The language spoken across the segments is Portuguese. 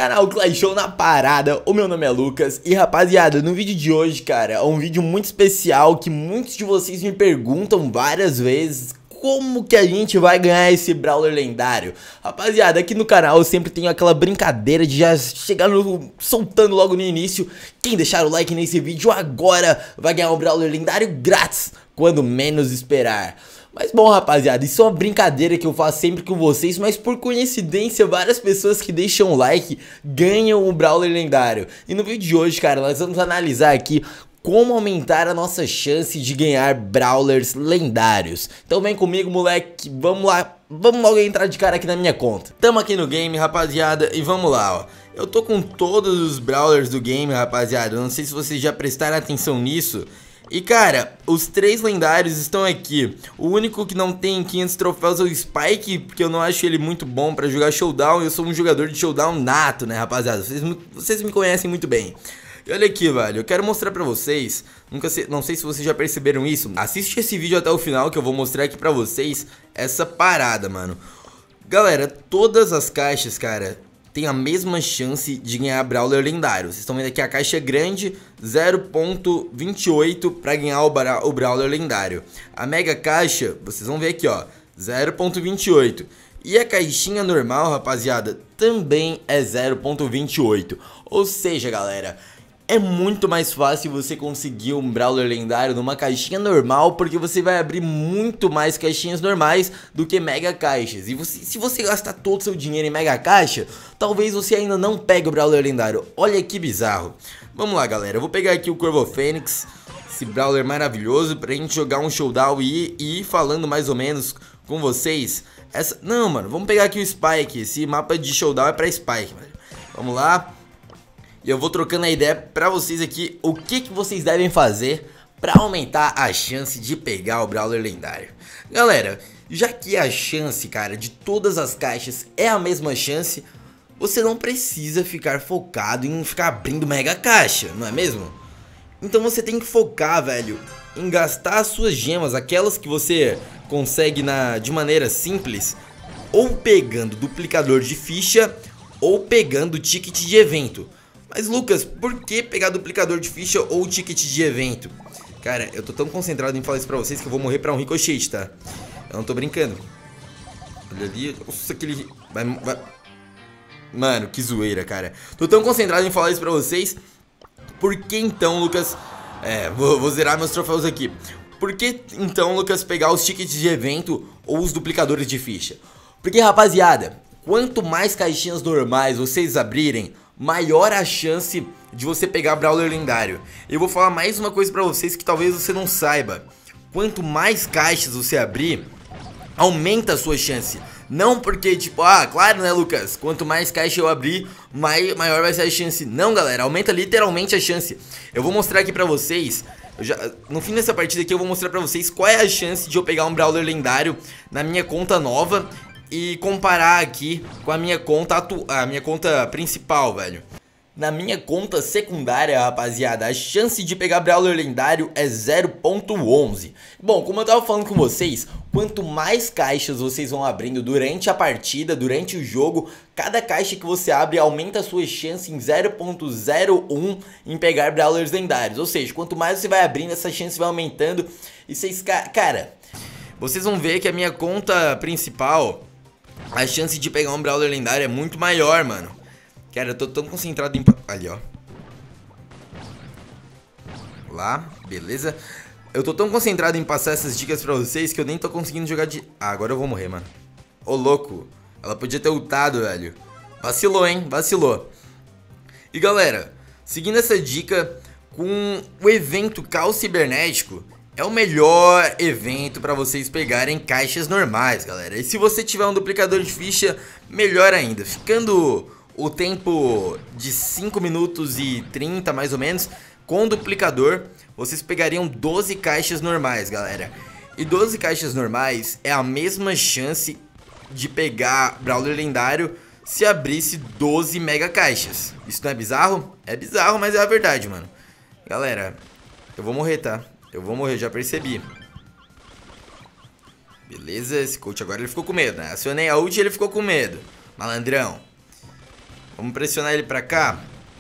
Canal Clash Show na parada, o meu nome é Lucas e rapaziada, no vídeo de hoje, cara, é um vídeo muito especial que muitos de vocês me perguntam várias vezes como que a gente vai ganhar esse Brawler lendário. Rapaziada, aqui no canal eu sempre tenho aquela brincadeira de já chegar soltando logo no início. Quem deixar o like nesse vídeo agora vai ganhar um Brawler lendário grátis, quando menos esperar. Mas bom, rapaziada, isso é uma brincadeira que eu faço sempre com vocês, mas por coincidência várias pessoas que deixam o like ganham o Brawler lendário. E no vídeo de hoje, cara, nós vamos analisar aqui como aumentar a nossa chance de ganhar Brawlers lendários. Então vem comigo, moleque, vamos lá, vamos logo entrar de cara aqui na minha conta. Tamo aqui no game, rapaziada, e vamos lá, ó. Eu tô com todos os Brawlers do game, rapaziada, eu não sei se vocês já prestaram atenção nisso. E cara, os 3 lendários estão aqui. O único que não tem 500 troféus é o Spike, porque eu não acho ele muito bom pra jogar Showdown. Eu sou um jogador de Showdown nato, né, rapaziada? Vocês me conhecem muito bem. E olha aqui, velho, eu quero mostrar pra vocês, não sei se vocês já perceberam isso. Assiste esse vídeo até o final que eu vou mostrar aqui pra vocês essa parada, mano. Galera, todas as caixas, cara, tem a mesma chance de ganhar Brawler lendário. Vocês estão vendo aqui a caixa grande, 0.28 para ganhar o Brawler lendário. A mega caixa, vocês vão ver aqui, ó, 0.28. E a caixinha normal, rapaziada, também é 0.28. Ou seja, galera, é muito mais fácil você conseguir um Brawler lendário numa caixinha normal, porque você vai abrir muito mais caixinhas normais do que mega caixas. E se você gastar todo o seu dinheiro em mega caixa, talvez você ainda não pegue o Brawler lendário. Olha que bizarro. Vamos lá, galera, eu vou pegar aqui o Corvo Fênix, esse Brawler maravilhoso, pra gente jogar um Showdown e ir falando mais ou menos com vocês. Não, mano, vamos pegar aqui o Spike. Esse mapa de Showdown é pra Spike, velho. Vamos lá. E eu vou trocando a ideia pra vocês aqui o que vocês devem fazer pra aumentar a chance de pegar o Brawler lendário. Galera, já que a chance, cara, de todas as caixas é a mesma chance, você não precisa ficar focado em ficar abrindo mega caixa, não é mesmo? Então você tem que focar, velho, em gastar as suas gemas, aquelas que você consegue de maneira simples, ou pegando duplicador de ficha, ou pegando ticket de evento. Mas Lucas, por que pegar duplicador de ficha ou ticket de evento? Cara, eu tô tão concentrado em falar isso pra vocês que eu vou morrer pra um ricochete, tá? Eu não tô brincando. Olha ali, nossa, aquele... Mano, que zoeira, cara. Tô tão concentrado em falar isso pra vocês. Por que então, Lucas... vou zerar meus troféus aqui. Por que então, Lucas, pegar os tickets de evento ou os duplicadores de ficha? Porque, rapaziada, quanto mais caixinhas normais vocês abrirem, maior a chance de você pegar Brawler lendário. Eu vou falar mais uma coisa pra vocês que talvez você não saiba. Quanto mais caixas você abrir, aumenta a sua chance. Não porque tipo, claro, né, Lucas, quanto mais caixa eu abrir, maior vai ser a chance. Não, galera, aumenta literalmente a chance. Eu vou mostrar aqui pra vocês. No fim dessa partida aqui eu vou mostrar pra vocês qual é a chance de eu pegar um Brawler lendário na minha conta nova e comparar aqui com a minha conta principal, velho. Na minha conta secundária, rapaziada, a chance de pegar Brawler lendário é 0.11. Bom, como eu tava falando com vocês, quanto mais caixas vocês vão abrindo durante a partida, durante o jogo, cada caixa que você abre aumenta a sua chance em 0.01 em pegar Brawlers lendários. Ou seja, quanto mais você vai abrindo, essa chance vai aumentando. E vocês, cara, vocês vão ver que a minha conta principal, a chance de pegar um Brawler lendário é muito maior, mano. Cara, eu tô tão concentrado em... Ali, ó. Lá, beleza. Eu tô tão concentrado em passar essas dicas pra vocês que eu nem tô conseguindo jogar de... agora eu vou morrer, mano. Ô, louco. Ela podia ter ultado, velho. Vacilou, hein? Vacilou. E, galera, seguindo essa dica, com o evento Caos Cibernético, é o melhor evento pra vocês pegarem caixas normais, galera. E se você tiver um duplicador de ficha, melhor ainda. Ficando o tempo de 5 minutos e 30 mais ou menos, com o duplicador, vocês pegariam 12 caixas normais, galera. E 12 caixas normais é a mesma chance de pegar Brawler lendário se abrisse 12 mega caixas. Isso não é bizarro? É bizarro, mas é a verdade, mano. Galera, eu vou morrer, tá? Eu vou morrer, já percebi. Beleza, esse coach agora ele ficou com medo, né? Acionei a ult e ele ficou com medo. Malandrão. Vamos pressionar ele pra cá.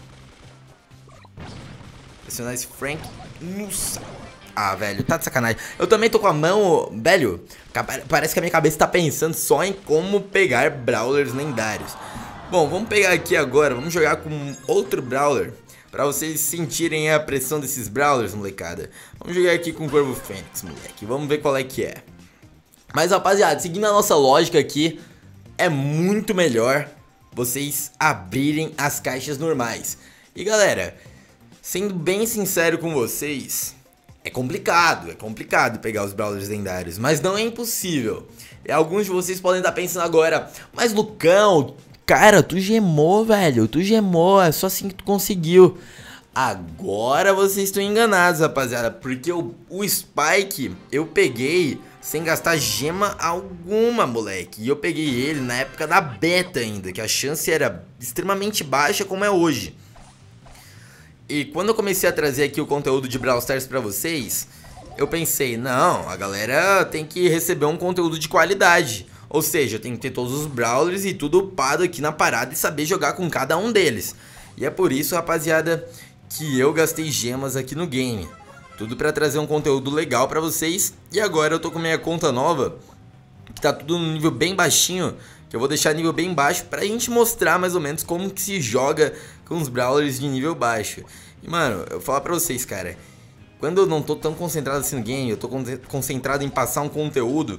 Pressionar esse Frank. Nossa. Ah, velho, tá de sacanagem. Eu também tô com a mão, velho, parece que a minha cabeça tá pensando só em como pegar Brawlers lendários. Bom, vamos pegar aqui agora, vamos jogar com outro Brawler, pra vocês sentirem a pressão desses Brawlers, molecada. Vamos jogar aqui com o Corvo Fênix, moleque, vamos ver qual é que é. Mas, rapaziada, seguindo a nossa lógica aqui, é muito melhor vocês abrirem as caixas normais. E, galera, sendo bem sincero com vocês... É complicado pegar os Brawlers lendários, mas não é impossível. E alguns de vocês podem estar pensando agora, mas Lucão, cara, tu gemou, velho, tu gemou, é só assim que tu conseguiu. Agora vocês estão enganados, rapaziada, porque o Spike eu peguei sem gastar gema alguma, moleque. E eu peguei ele na época da beta ainda, que a chance era extremamente baixa como é hoje. E quando eu comecei a trazer aqui o conteúdo de Brawl Stars pra vocês, eu pensei, não, a galera tem que receber um conteúdo de qualidade. Ou seja, tem que ter todos os Brawlers e tudo upado aqui na parada e saber jogar com cada um deles. E é por isso, rapaziada, que eu gastei gemas aqui no game. Tudo pra trazer um conteúdo legal pra vocês. E agora eu tô com minha conta nova, que tá tudo no nível bem baixinho, que eu vou deixar nível bem baixo pra gente mostrar mais ou menos como que se joga com os Brawlers de nível baixo. E, mano, eu vou falar pra vocês, cara, quando eu não tô tão concentrado assim no game, eu tô concentrado em passar um conteúdo,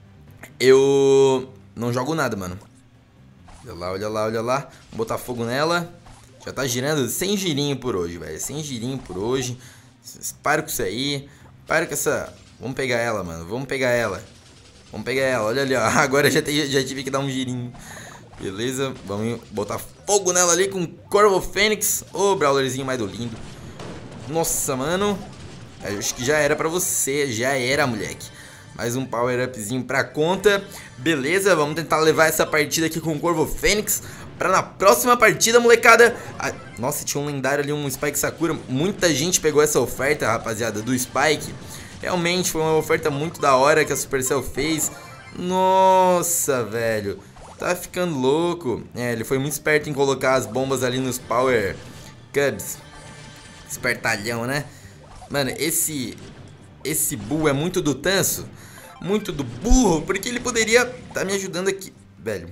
eu não jogo nada, mano. Olha lá, olha lá, olha lá. Vou botar fogo nela. Já tá girando sem girinho por hoje, velho. Sem girinho por hoje. Para com isso aí. Para com essa... Vamos pegar ela, mano. Vamos pegar ela. Vamos pegar ela. Olha ali, ó. Agora já tive que dar um girinho. Beleza. Vamos botar fogo nela ali com Corvo Fênix. Ô, Brawlerzinho mais do lindo. Nossa, mano. Acho que já era pra você. Já era, moleque. Mais um power upzinho pra conta. Beleza, vamos tentar levar essa partida aqui com o Corvo Fênix pra na próxima partida, molecada. Nossa, tinha um lendário ali, um Spike Sakura. Muita gente pegou essa oferta, rapaziada, do Spike. Realmente foi uma oferta muito da hora que a Supercell fez. Nossa, velho, tá ficando louco. É, ele foi muito esperto em colocar as bombas ali nos Power Cubs. Espertalhão, né? Mano, esse Bull é muito do tanso, muito do burro, porque ele poderia tá me ajudando aqui, velho.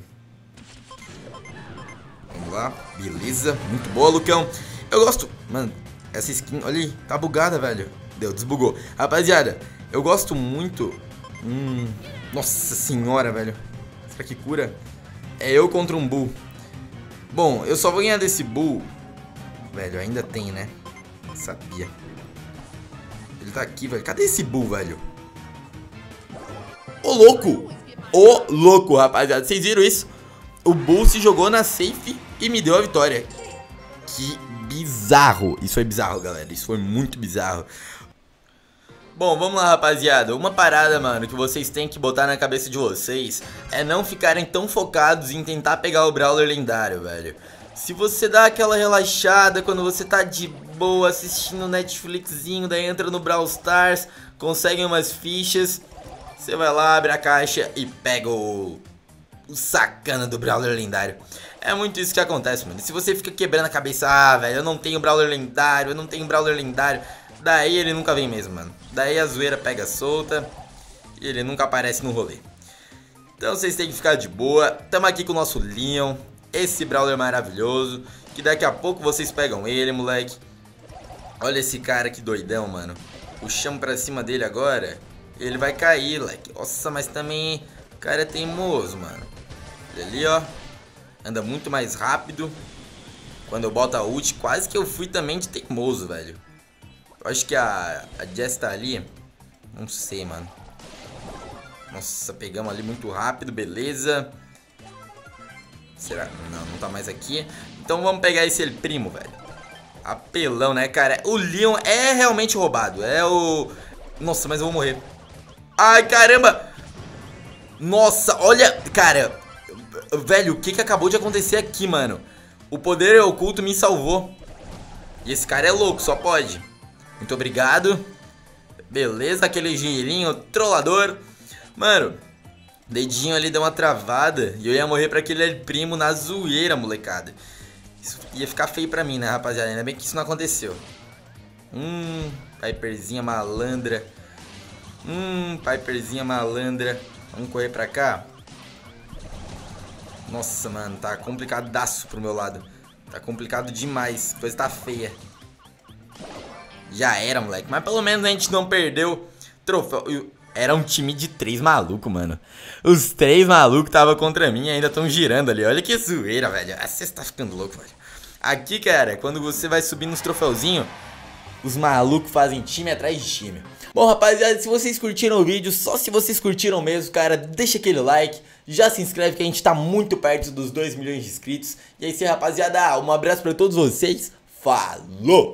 Vamos lá, beleza, muito boa, Lucão. Eu gosto, mano, essa skin, olha aí, tá bugada, velho. Deu, desbugou. Rapaziada, eu gosto muito. Nossa senhora, velho. Será que cura? É eu contra um Bull. Bom, eu só vou ganhar desse Bull. Velho, ainda tem, né? Sabia. Ele tá aqui, velho. Cadê esse Bull, velho? Ô, louco! Ô, louco, rapaziada. Vocês viram isso? O Bull se jogou na safe e me deu a vitória. Que bizarro. Isso foi bizarro, galera. Isso foi muito bizarro. Bom, vamos lá, rapaziada. Uma parada, mano, que vocês têm que botar na cabeça de vocês é não ficarem tão focados em tentar pegar o Brawler lendário, velho. Se você dá aquela relaxada quando você tá de boa assistindo Netflixzinho, daí entra no Brawl Stars, consegue umas fichas, você vai lá, abre a caixa e pega o sacana do Brawler lendário. É muito isso que acontece, mano. Se você fica quebrando a cabeça, velho, eu não tenho Brawler lendário, eu não tenho Brawler lendário, daí ele nunca vem mesmo, mano. Daí a zoeira pega solta e ele nunca aparece no rolê. Então vocês têm que ficar de boa. Tamo aqui com o nosso Leon, esse Brawler maravilhoso, que daqui a pouco vocês pegam ele, moleque. Olha esse cara que doidão, mano. Puxamos pra cima dele agora, ele vai cair, moleque. Nossa, mas também o cara é teimoso, mano. Olha ali, ó. Anda muito mais rápido. Quando eu boto a ult, quase que eu fui também de teimoso, velho. Eu acho que a Jess tá ali. Não sei, mano. Nossa, pegamos ali muito rápido, beleza. Será? Não, não tá mais aqui. Então vamos pegar esse El Primo, velho. Apelão, né, cara? O Leon é realmente roubado. É o... Nossa, mas eu vou morrer. Ai, caramba. Nossa, olha, cara. Velho, o que que acabou de acontecer aqui, mano? O poder oculto me salvou. E esse cara é louco, só pode. Muito obrigado. Beleza, aquele girinho trollador. Mano, dedinho ali deu uma travada e eu ia morrer pra aquele El Primo na zoeira, molecada. Isso ia ficar feio pra mim, né, rapaziada? Ainda bem que isso não aconteceu. Piperzinha malandra. Piperzinha malandra. Vamos correr pra cá. Nossa, mano, tá complicadaço pro meu lado. Tá complicado demais, a coisa tá feia. Já era, moleque. Mas pelo menos a gente não perdeu troféu. Era um time de 3 malucos, mano. Os 3 malucos tava contra mim e ainda tão girando ali. Olha que zoeira, velho. Você tá ficando louco, velho. Aqui, cara, quando você vai subir nos troféuzinhos, os malucos fazem time atrás de time. Bom, rapaziada, se vocês curtiram o vídeo, só se vocês curtiram mesmo, cara, deixa aquele like. Já se inscreve que a gente tá muito perto dos 2 milhões de inscritos. E é isso aí, rapaziada. Um abraço pra todos vocês. Falou!